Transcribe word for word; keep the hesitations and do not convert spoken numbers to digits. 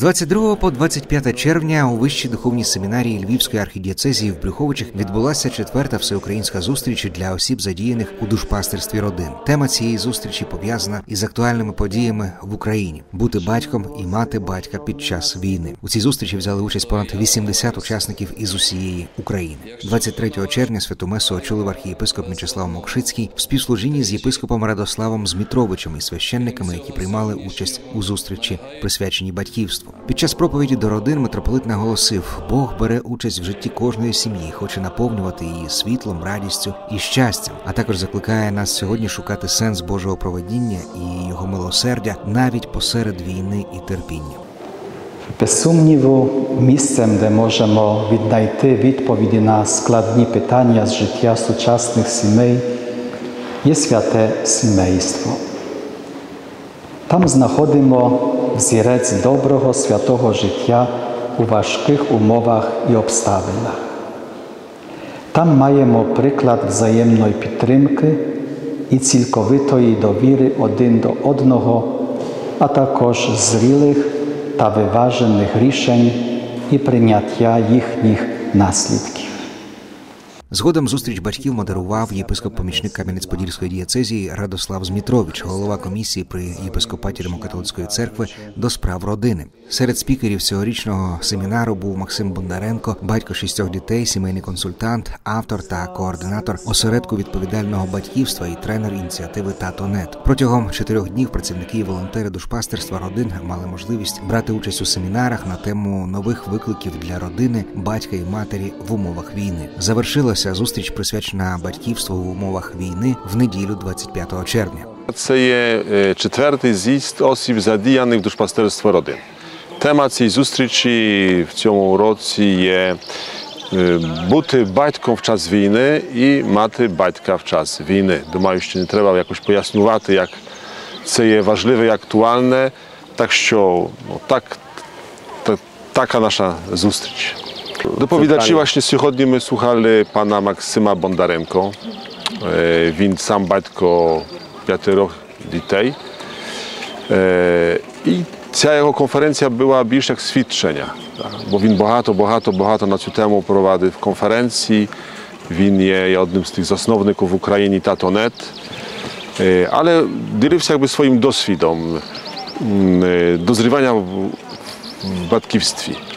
двадцять другого по двадцять п'яте червня у Вищій духовній семінарії Львівської архідієцезії в Брюховичах відбулася четверта всеукраїнська зустріч для осіб, задіяних у душпастерстві родин. Тема цієї зустрічі пов'язана із актуальними подіями в Україні – бути батьком і мати батька під час війни. У цій зустрічі взяли участь понад вісімдесят учасників із усієї України. двадцять третього червня святу месу очолив архієпископ Мечислав Мокшицький в співслужінні з єпископом Радославом Змітровичем і священниками, які приймали участь у зустрічі, присвяченій батьківству. Під час проповіді до родин митрополит наголосив: Бог бере участь в житті кожної сім'ї, хоче наповнювати її світлом, радістю і щастям, а також закликає нас сьогодні шукати сенс Божого провидіння і Його милосердя навіть посеред війни і терпіння. Без сумніву, місцем, де можемо віднайти відповіді на складні питання з життя сучасних сімей, є святе сімейство. Там знаходимо взірець доброго святого життя у важких умовах і обставинах. Там маємо приклад взаємної підтримки і цілковитої довіри один до одного, а також зрілих та виважених рішень і прийняття їхніх наслідків. Згодом зустріч батьків модерував єпископ-помічник Кам'янець-Подільської дієцезії Радослав Змітрович, голова комісії при єпископаті Римо-католицької церкви до справ родини. Серед спікерів цьогорічного семінару був Максим Бондаренко, батько шістьох дітей, сімейний консультант, автор та координатор осередку відповідального батьківства і тренер ініціативи «Тато.нет». Протягом чотирьох днів працівники і волонтери душпастерства родин мали можливість брати участь у семінарах на тему нових викликів для родини, батька і матері в умовах війни. Завершилася зустріч, присвячена батьківству в умовах війни, в неділю двадцять п'ятого червня. Це є четвертий з'їзд осіб, задіяних в душпастерство родин. Тема цієї зустрічі в цьому році є бути батьком в час війни і мати батька в час війни. Думаю, що не треба якось пояснювати, як це є важливе і актуальне, так що ну, так, так, така наша зустріч. Доповідачі właśnie сьогодні ми слухали pana Максима Бондаренко. Він сам батько п'ятеро дітей. І ця його конференція була більш як свідчення, бо він багато, багато, багато на цю тему провадив конференцій. Він є одним з тих засновників в Україні Тато.нет, ale ділився jakby swoim doswidom dozrywania w batkiwstwie.